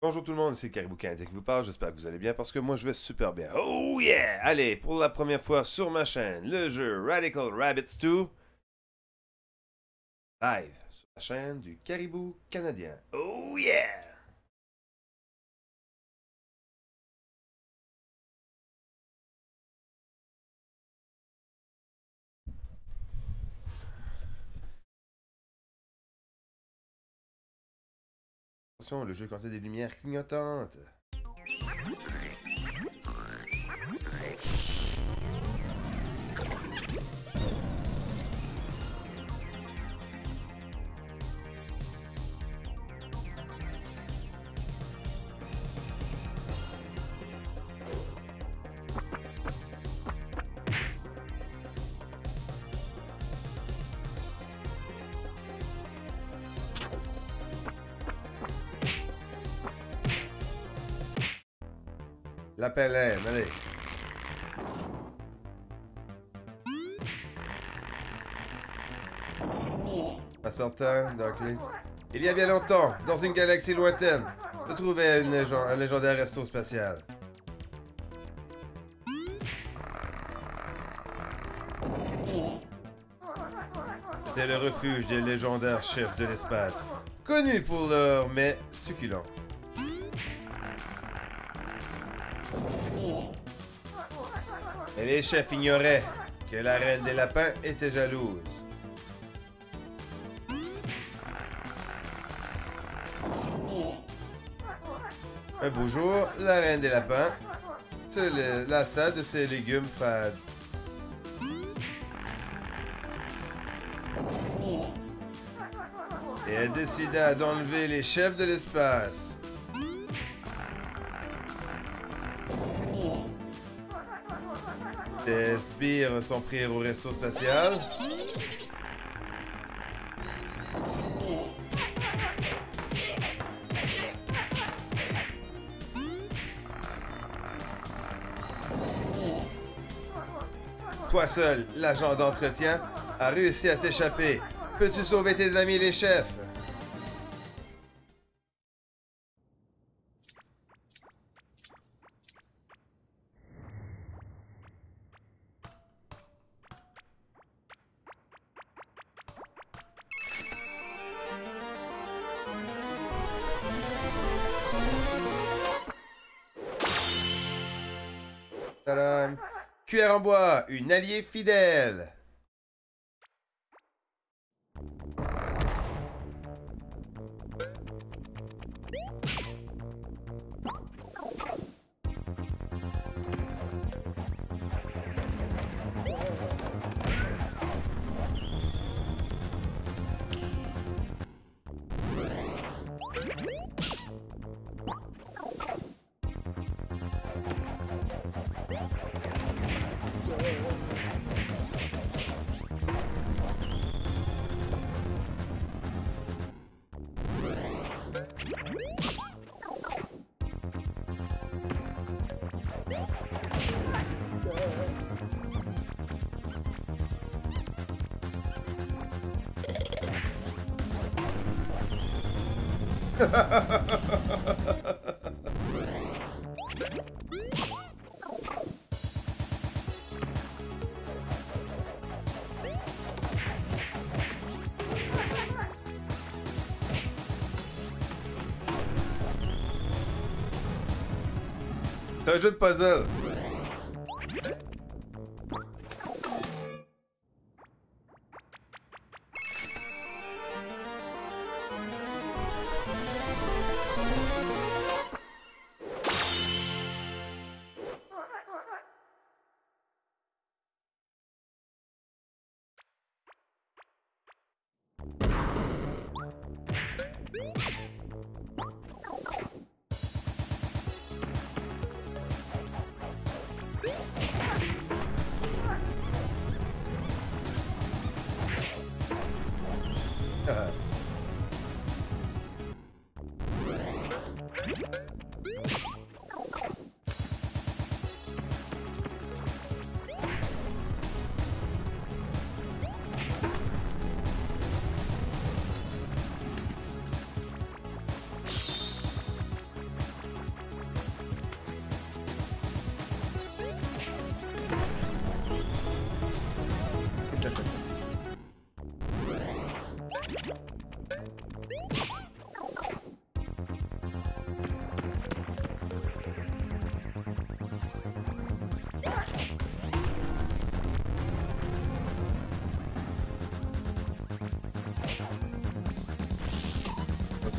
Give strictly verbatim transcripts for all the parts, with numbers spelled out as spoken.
Bonjour tout le monde, c'est Caribou Canadien qui vous parle, j'espère que vous allez bien parce que moi je vais super bien. Oh yeah! Allez, pour la première fois sur ma chaîne, le jeu Radical Rabbids deux, live sur la chaîne du Caribou Canadien. Oh yeah! Attention, le jeu contient des lumières clignotantes. La Pélène, allez. En sortant, Darkly. Il y a bien longtemps, dans une galaxie lointaine, se trouvait une légend un légendaire resto spatial. C'était le refuge des légendaires chefs de l'espace, connus pour leurs mets succulents. Et les chefs ignoraient que la reine des lapins était jalouse. Un beau jour, la reine des lapins se lassa de ses légumes fades. Et elle décida d'enlever les chefs de l'espace. Des sbires sont pris au resto spatial. Toi seul, l'agent d'entretien, a réussi à t'échapper. Peux-tu sauver tes amis les chefs? Tadam! Cuillère en bois, une alliée fidèle. C'est un jeu de puzzle.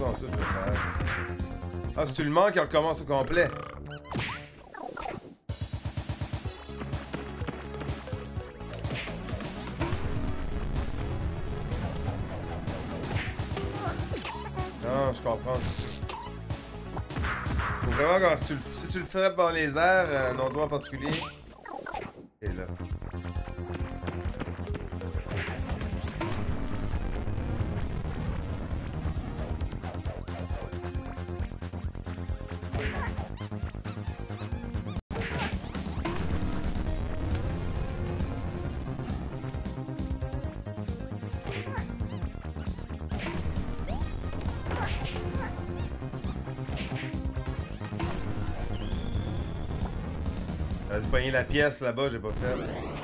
en tout, je vais faire. Ah, si tu le manques, on recommence au complet. Non, je comprends. Faut vraiment quand tu le, si tu le frappes dans les airs, à un endroit en particulier. Et là. J'aurais dû pogner la pièce là-bas, j'ai pas fait.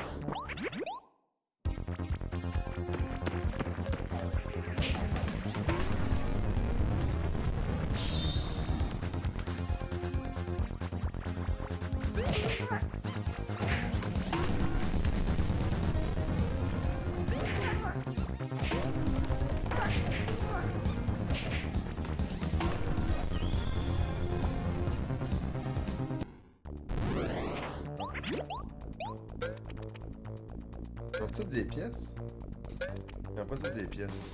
Ils ont toutes des pièces? Ils n'ont pas toutes des pièces.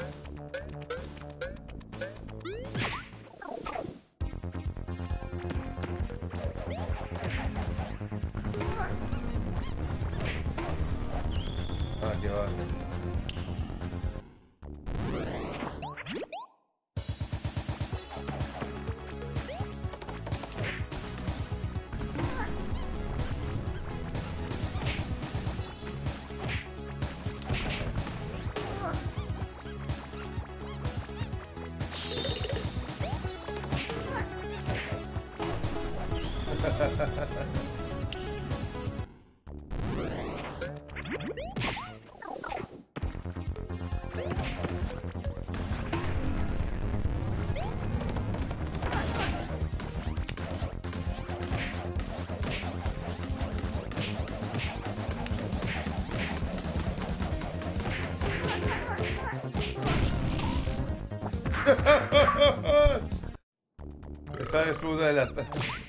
Ah, ok, ouais. Je vais faire exploser un lapin.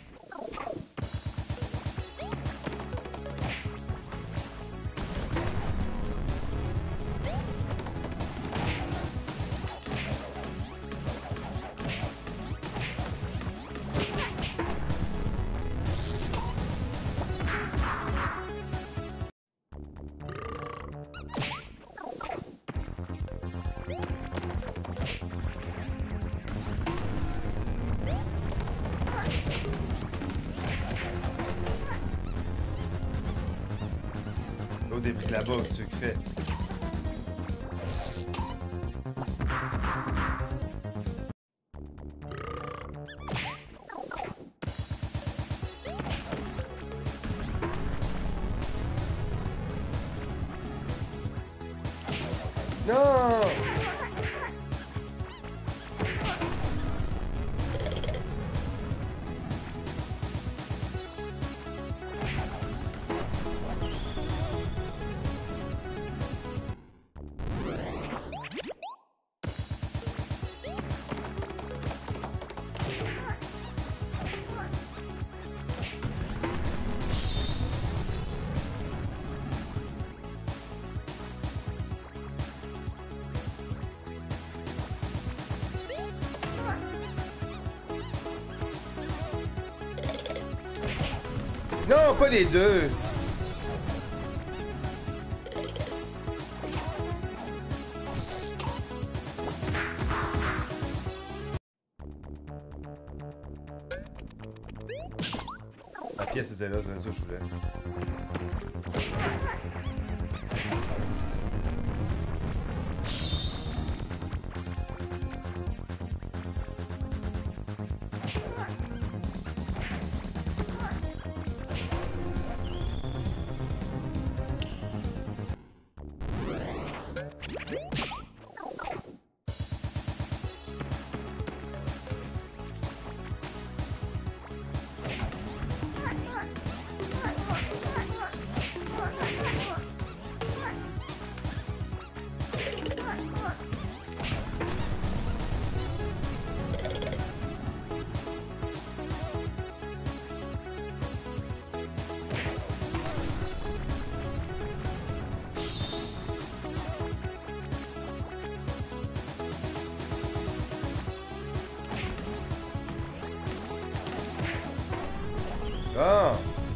Des briques là-bas, qu'est-ce que tu fais? Non! Non, pas les deux! La pièce était là, c'est ça que je voulais. Bon.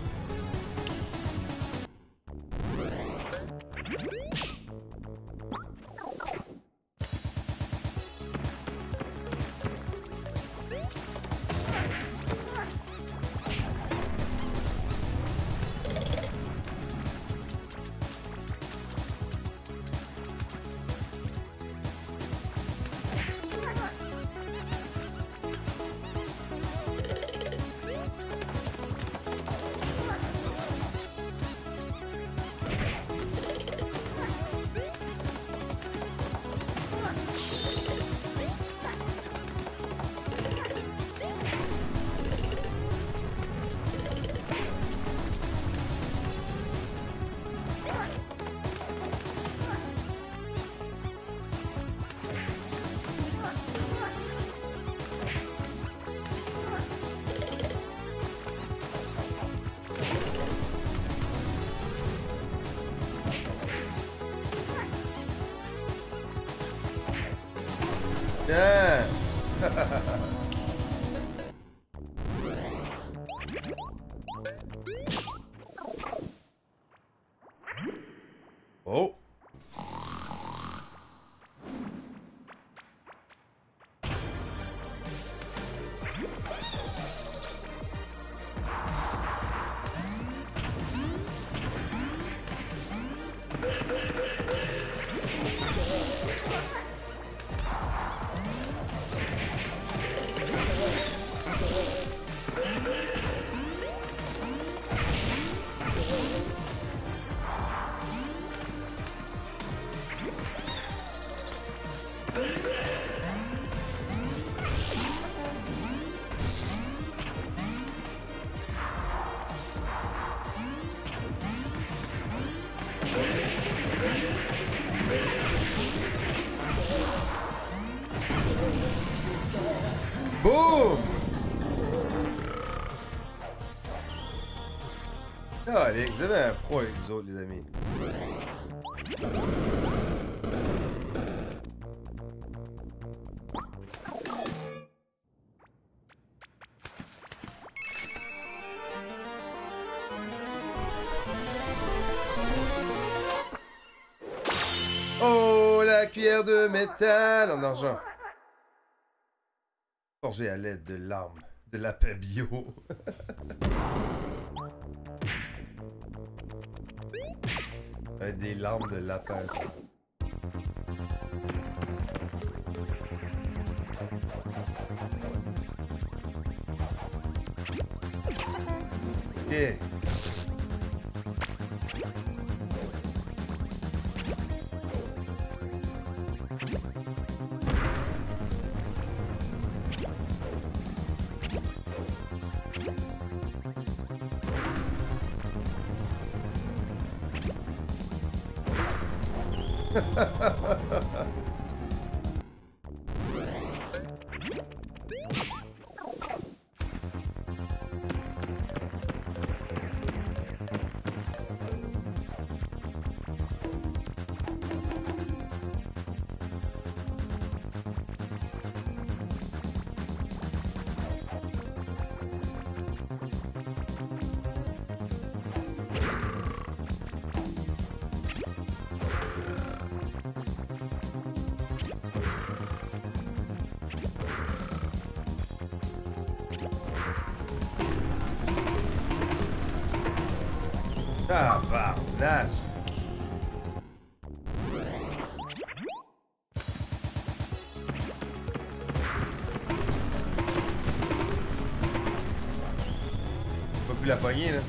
Bien. Oh. Boum! Allez, vous avez un pro avec vous autres, les amis. Oh, la cuillère de métal en argent. Forgée à l'aide de l'arme de lapin bio. Avec des larmes de lapin. Ok. Ah, bardage. Pas pu la pogner, là.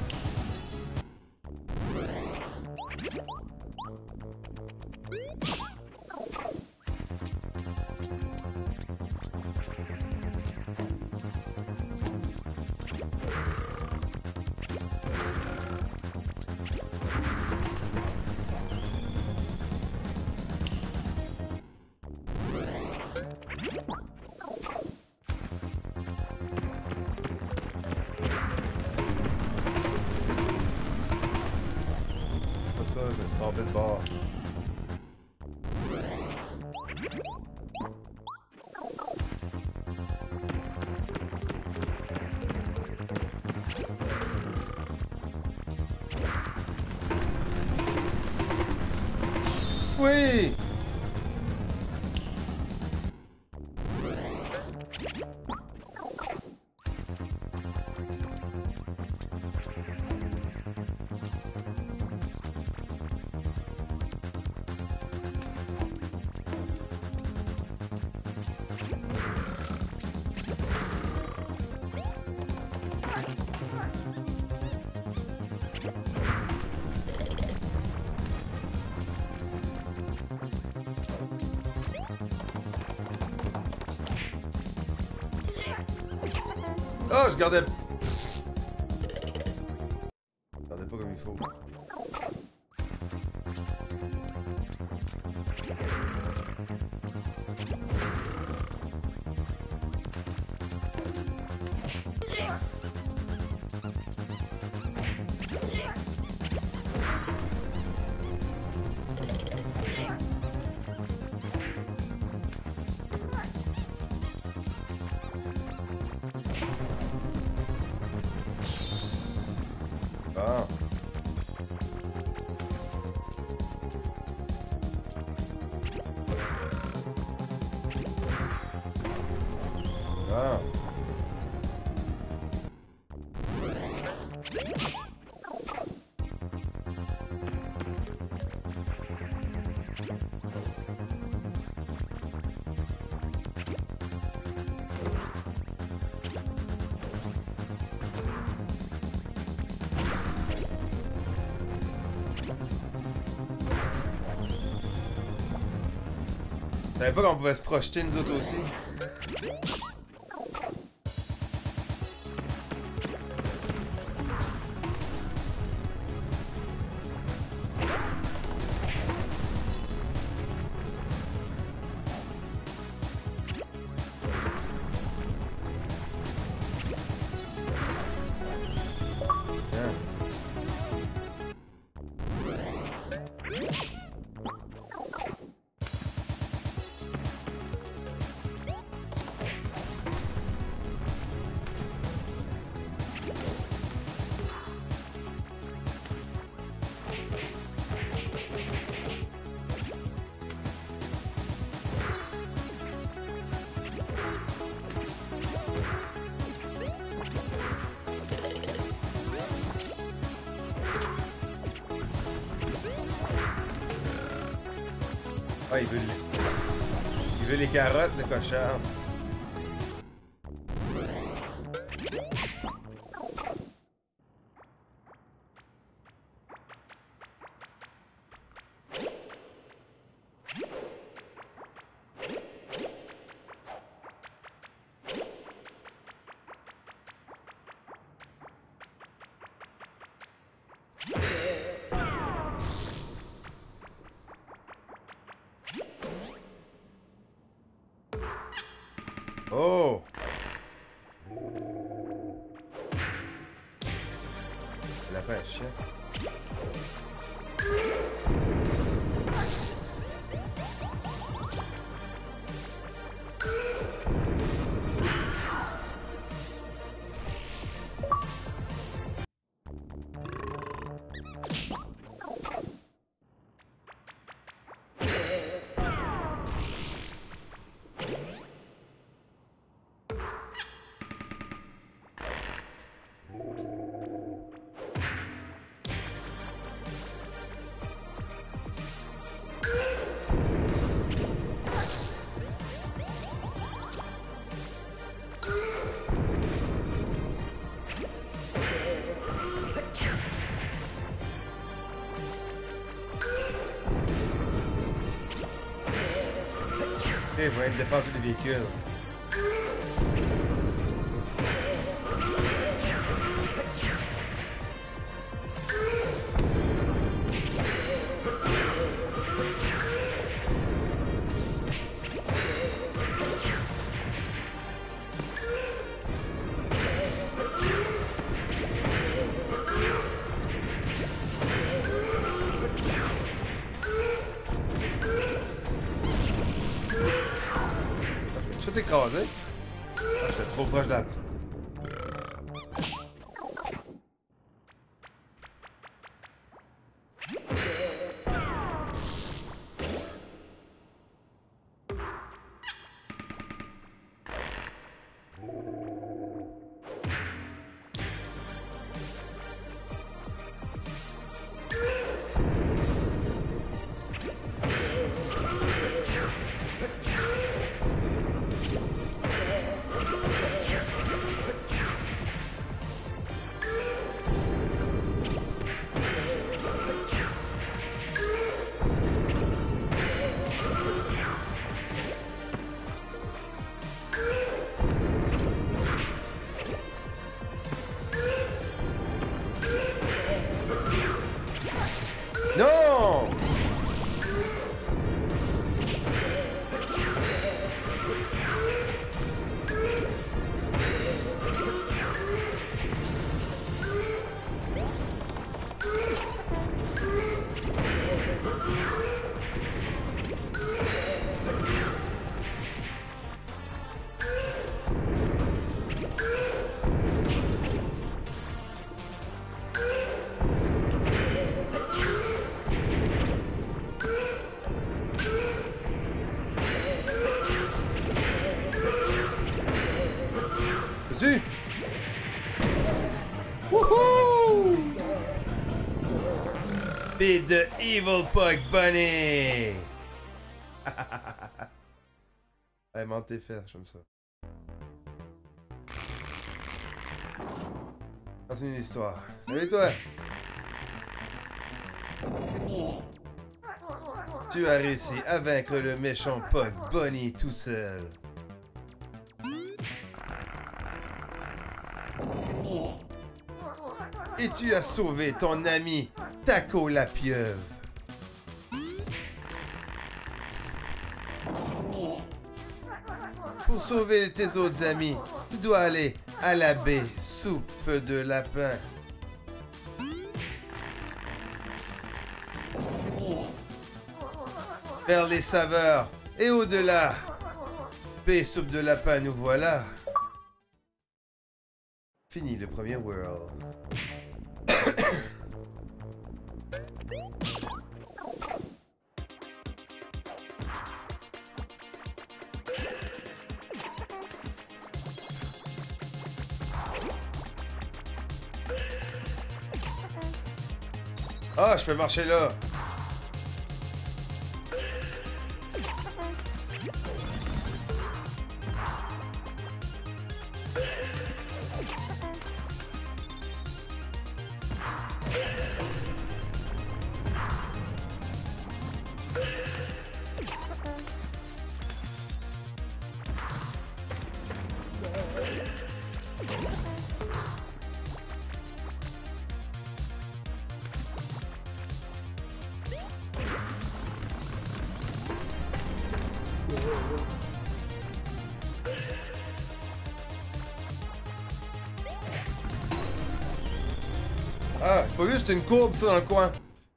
Ça, je me suis trompé de bord. Oui! Oh, je gardais... Je gardais pas comme il faut. Ah. Ah. Je savais pas qu'on pouvait se projeter nous autres aussi. Ah, il veut, les... il veut les carottes, le cochon. Oh! La pêche. Ok, je vais aller défendre tous les véhicules. Tout écrasé. Ah, j'étais trop proche de la... Zu! Wouhou! Be the evil Pug Bunny! Allez, monte tes fesses, j'aime ça. Continue l'histoire. Réveille-toi! Tu as réussi à vaincre le méchant Pug Bunny tout seul. Et tu as sauvé ton ami Taco la pieuvre. Pour sauver tes autres amis, tu dois aller à la baie Soupe de Lapin. Vers les saveurs et au-delà. Baie Soupe de Lapin, nous voilà. Fini le premier world. Ah, je peux marcher là. Ah, j'ai pas vu, c'est une courbe ça dans le coin.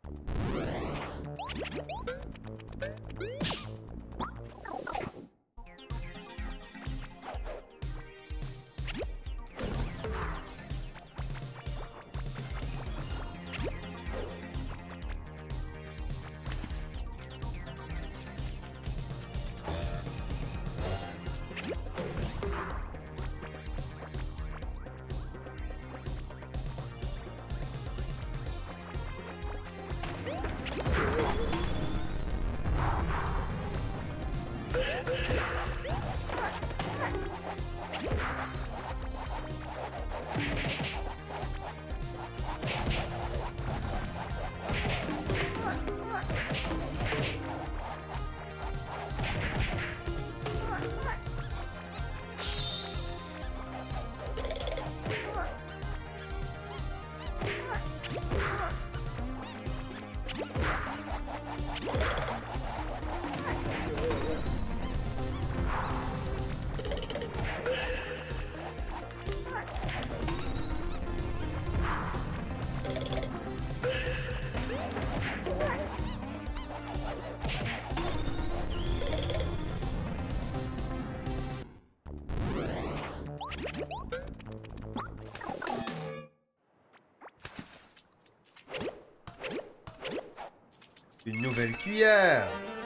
Une nouvelle cuillère.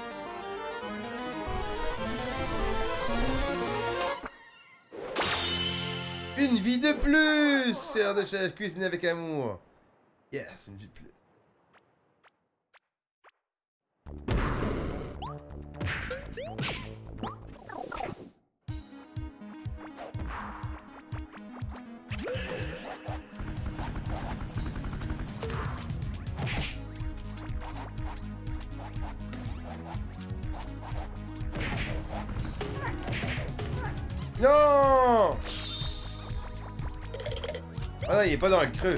Une vie de plus. Sœur de chef, cuisiner avec amour. Yes, une vie de plus. Non! Ah non, il est pas dans le creux.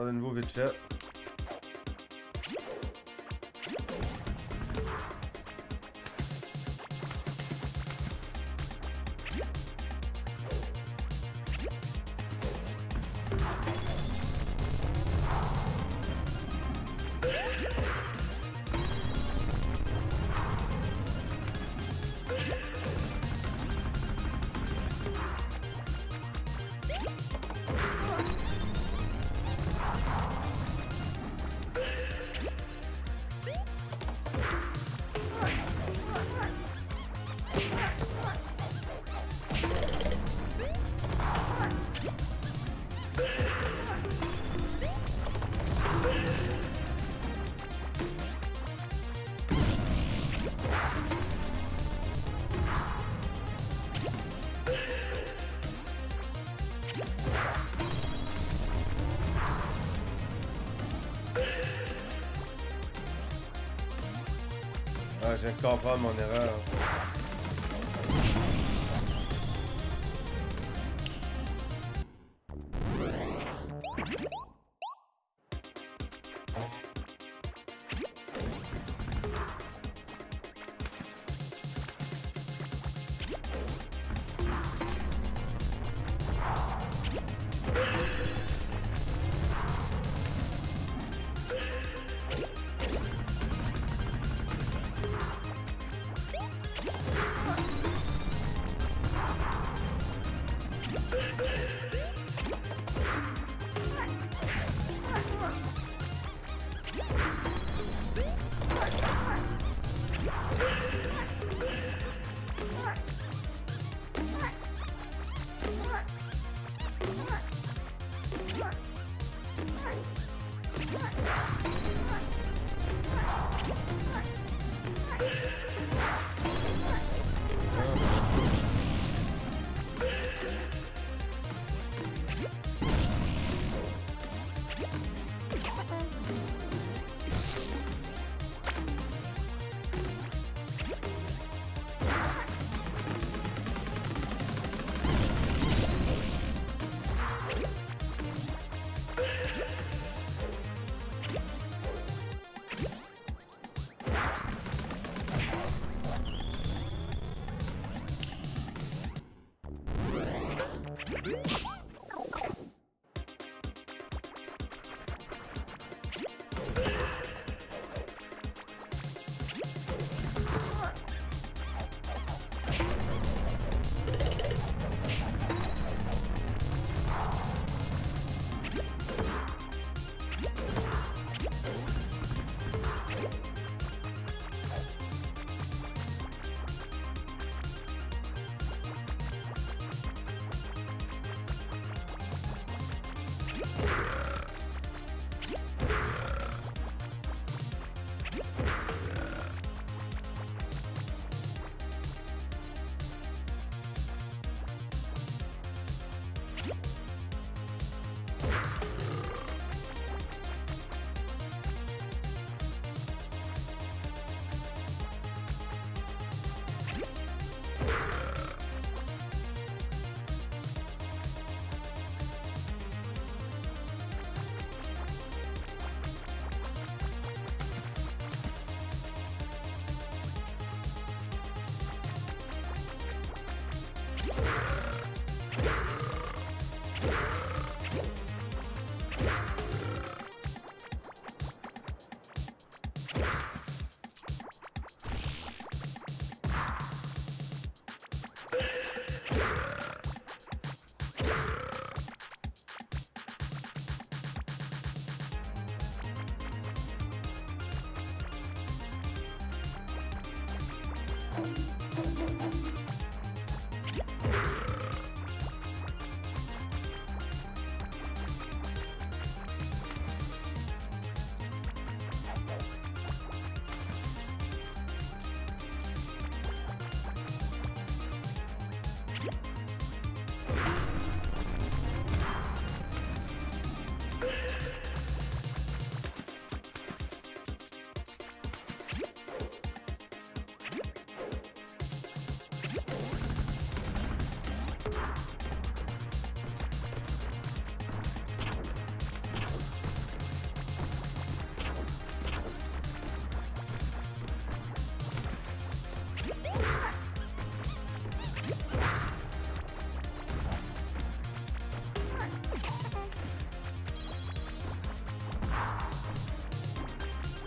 faire de nouveau vite fait. Ah, je viens de comprendre mon erreur.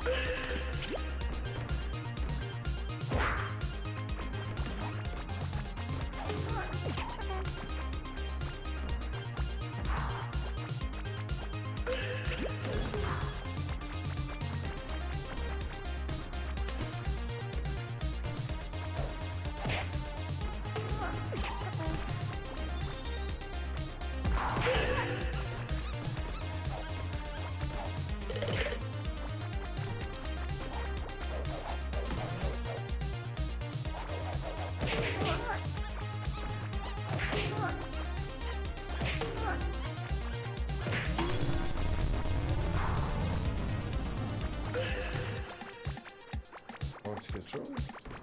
On dit quelque chose?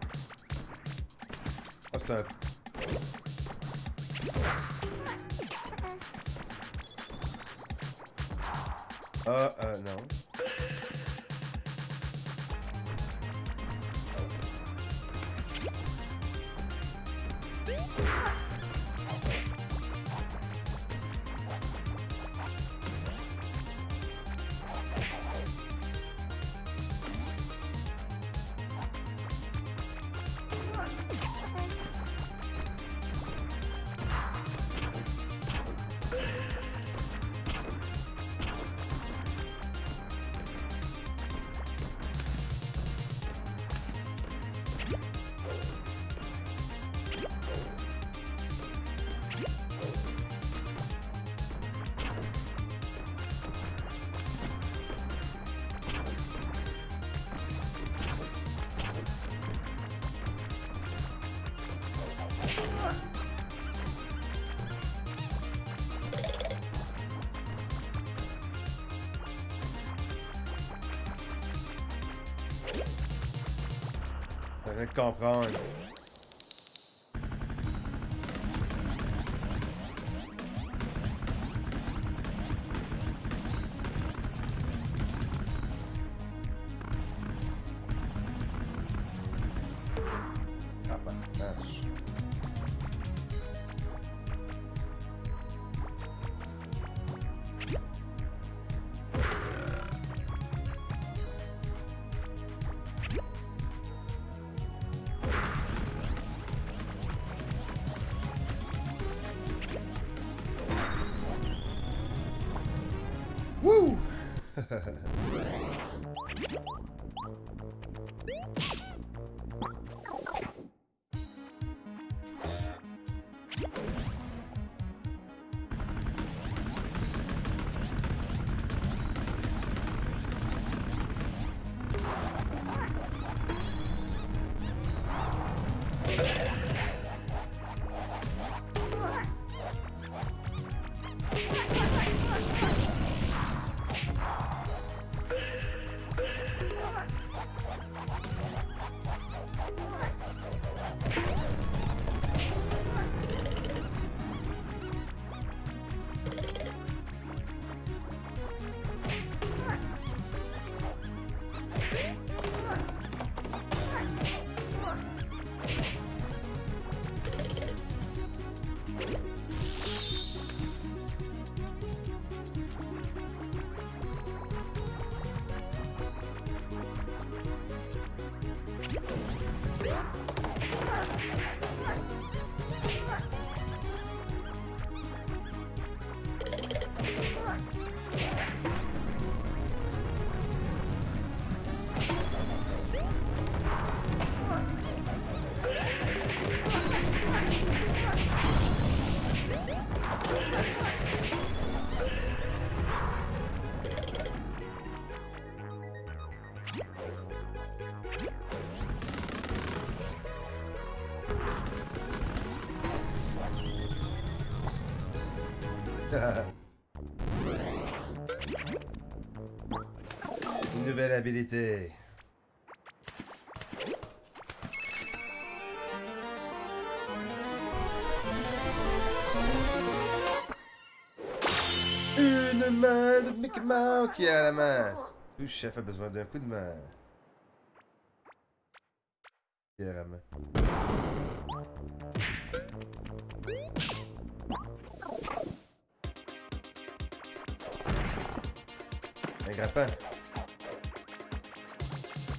Ah, c'est un... Ah, euh, non. Ça vient de comprendre. Ah, partage. Wouh! Une nouvelle habilité. Une main de Mickey Mouse qui a la main. Le chef a besoin d'un coup de main. Qui a la main. Un grappin.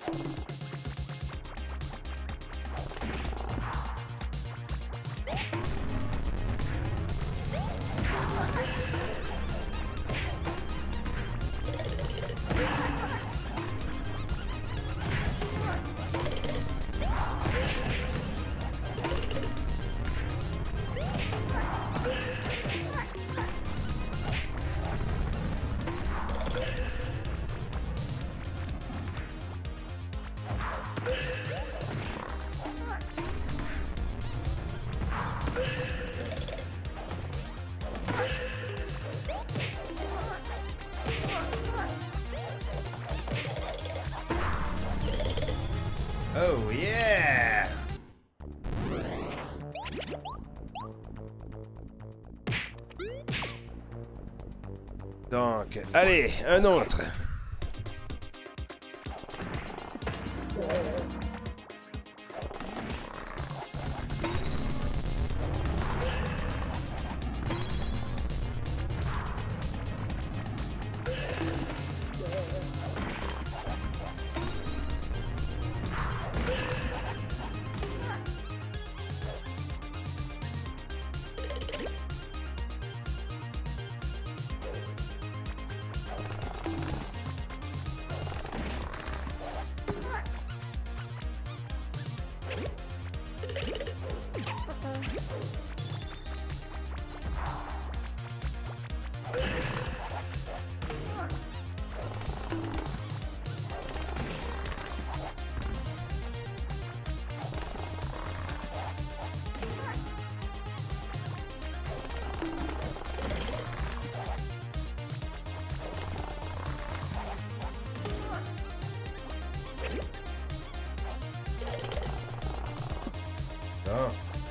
Oh yeah! Donc, allez, un autre. Ah.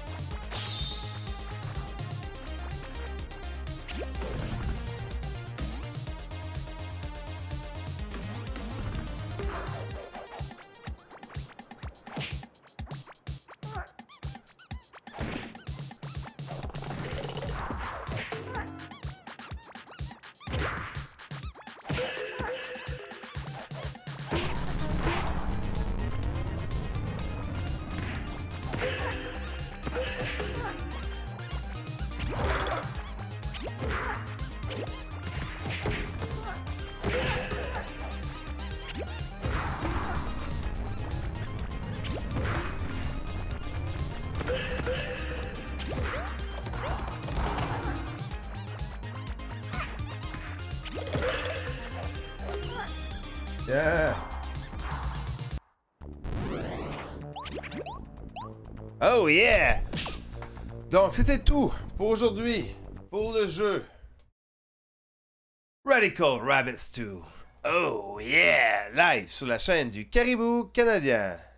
Yeah. Oh yeah! Donc c'était tout pour aujourd'hui, pour le jeu Radical Rabbids deux. Oh yeah! Live sur la chaîne du Caribou Canadien.